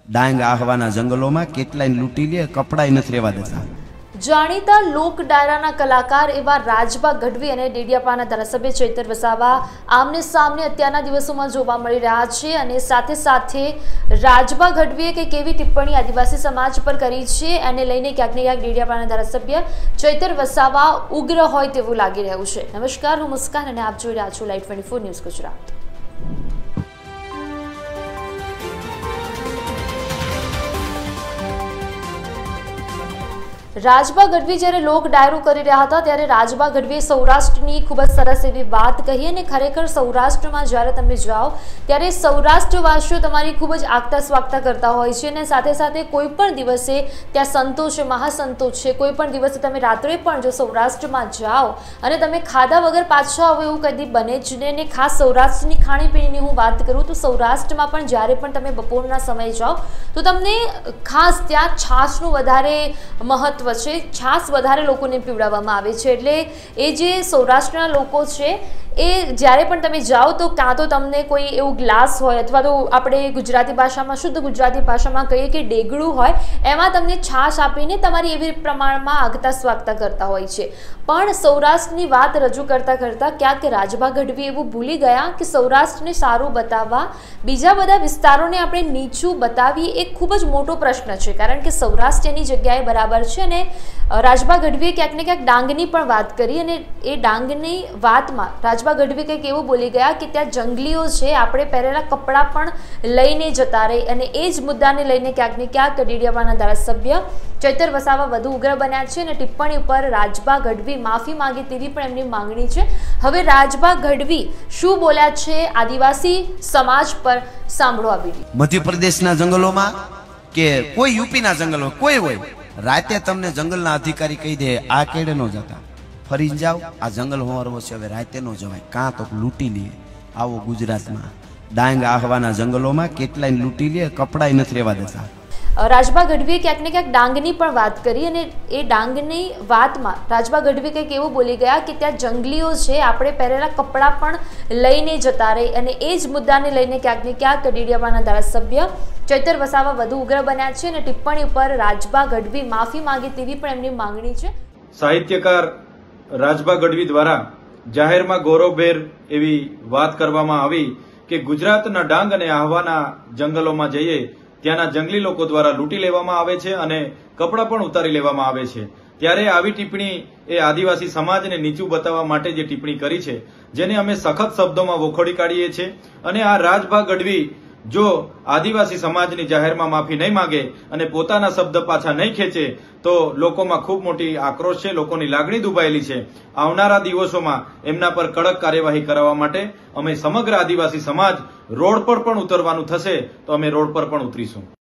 ડાંગ આહવાના જંગલોમાં કેટલાય લૂંટી લે, કપડાય નથી રહેવા દેતા। જાણીતા લોક ડાયરાના કલાકાર એવા રાજબા ગઢવી અને ડેડિયાપાના ધારાસભ્ય ચૈતર વસાવા આમને સામને અત્યારના દિવસોમાં જોવા મળી રહ્યા છે અને સાથે સાથે રાજબા ગઢવીએ કંઈક એવી ટિપ્પણી આદિવાસી સમાજ પર કરી છે એને લઈને ક્યાંક ને ક્યાંક ડેડિયાપાના ધારાસભ્ય ચૈતર વસાવા ઉગ્ર હોય તેવું લાગી રહ્યું છે। નમસ્કાર, હું મુસ્કાન અને આપ જોઈ રહ્યા છો લાઈવ 24 ન્યૂઝ ગુજરાત। રાજબા ગઢવી જ્યારે લોક ડાયરો કરી રહ્યા હતા ત્યારે રાજબા ગઢવીએ સૌરાષ્ટ્રની ખૂબ જ સરસ એવી વાત કહી અને ખરેખર સૌરાષ્ટ્રમાં જ્યારે તમે જાઓ ત્યારે સૌરાષ્ટ્રવાસીઓ તમારી ખૂબ જ આગતા સ્વાગતા કરતા હોય છે અને સાથે સાથે કોઈ પણ દિવસે ત્યાં સંતો છે, મહાસંતો છે, કોઈ પણ દિવસે તમે રાત્રે પણ જો સૌરાષ્ટ્રમાં જાઓ અને તમે ખાધા વગર પાછા આવો એવું કદી બને જ નહીં। અને ખાસ સૌરાષ્ટ્રની ખાણીપીણીની હું વાત કરું તો સૌરાષ્ટ્રમાં પણ જ્યારે પણ તમે બપોરના સમયે જાઓ તો તમને ખાસ ત્યાં છાશનું વધારે મહત્વ છે, છાશ વધારે લોકોને પીવડાવવામાં આવે છે। એટલે એ જે સૌરાષ્ટ્રના લોકો છે એ જ્યારે પણ તમે જાઓ તો કાં તો તમને કોઈ એવું ગ્લાસ હોય અથવા તો આપણે ગુજરાતી ભાષામાં શુદ્ધ ગુજરાતી ભાષામાં કહીએ કે ડેગડું હોય એમાં તમને છાશ આપીને તમારી એવી પ્રમાણમાં આગતા સ્વાગતા કરતા હોય છે। પણ સૌરાષ્ટ્રની વાત રજૂ કરતાં ક્યાંક રાજબા ગઢવી એવું ભૂલી ગયા કે સૌરાષ્ટ્રને સારું બતાવવા બીજા બધા વિસ્તારોને આપણે નીચું બતાવીએ એ ખૂબ જ મોટો પ્રશ્ન છે, કારણ કે સૌરાષ્ટ્ર એની જગ્યાએ બરાબર છે। અને રાજબા ગઢવીએ ક્યાંક ને ક્યાંક ડાંગની પણ વાત કરી અને એ ડાંગની વાતમાં રાજબા ગઢવી કંઈક એવું બોલી ગયા કે ત્યાં જંગલીઓ છે, આપણે પહેરેલા કપડાં પણ લઈને જતા રહે અને એ જ મુદ્દાને લઈને ક્યાંક ને ક્યાંક ડેડિયાપાના ધારાસભ્ય ચૈતર વસાવા વધુ ઉગ્ર બન્યા છે અને ટિપ્પણી ઉપર રાજબા ગઢવી માફી માંગે તેવી પણ એમની માંગણી છે। હવે રાજબા ગઢવી શું બોલ્યા છે આદિવાસી સમાજ પર સાંભળો આ વિડીયો। મધ્યપ્રદેશના જંગલોમાં કે કોઈ યુપીના જંગલો કોઈ હોય, રાતે તમને જંગલના અધિકારી કહી દે આ કેડે નો જતા, ફરી જાઓ, આ જંગલ હોરવો છે, હવે રાતે નો જવાય, કાં તો લૂંટી લે। આવો ગુજરાતમાં ડાંગ આહવાના જંગલોમાં કેટલાય લૂંટી લે, કપડાય નથી રહેવા દેતા। રાજબા ગઢવીએ ક્યાંક ને ક્યાંક ડાંગની પણ વાત કરી અને એ ડાંગની વાતમાં રાજબા ગઢવી કંઈક એવું બોલી ગયા કે ત્યાં જંગલીઓ છે, આપણે પહેરેલા કપડાં પણ લઈને જતા રહે અને એ જ મુદ્દાને લઈને ક્યાંક ને ક્યાંક ડેડિયાપાના ધારાસભ્ય ચૈતર વસાવા વધુ ઉગ્ર બન્યા છે અને ટિપ્પણી ઉપર રાજબા ગઢવી માફી માંગે તેવી પણ એમની માંગણી છે। સાહિત્યકાર રાજબા ગઢવી દ્વારા જાહેરમાં ગૌરવભેર એવી વાત કરવામાં આવી કે ગુજરાતના ડાંગ અને આહવાના જંગલોમાં જઈએ ત્યાંના જંગલી લોકો દ્વારા લૂંટી લેવામાં આવે છે અને કપડાં પણ ઉતારી લેવામાં આવે છે। ત્યારે આવી ટિપ્પણી એ આદિવાસી સમાજને નીચું બતાવવા માટે જે ટિપ્પણી કરી છે જેને અમે સખત શબ્દોમાં વખોડી કાઢીએ છીએ। અને આ રાજબા ગઢવી જો આદિવાસી સમાજની જાહેરમાં માફી નહીં માંગે અને પોતાના શબ્દ પાછા નહીં ખેંચે તો લોકોમાં ખૂબ મોટી આક્રોશ છે, લોકોની લાગણી દુભાયેલી છે। આવનારા દિવસોમાં એમના પર કડક કાર્યવાહી કરવા માટે અમે સમગ્ર આદિવાસી સમાજ રોડ પર પણ ઉતરવાનું થશે તો અમે રોડ પર પણ ઉતરીશું।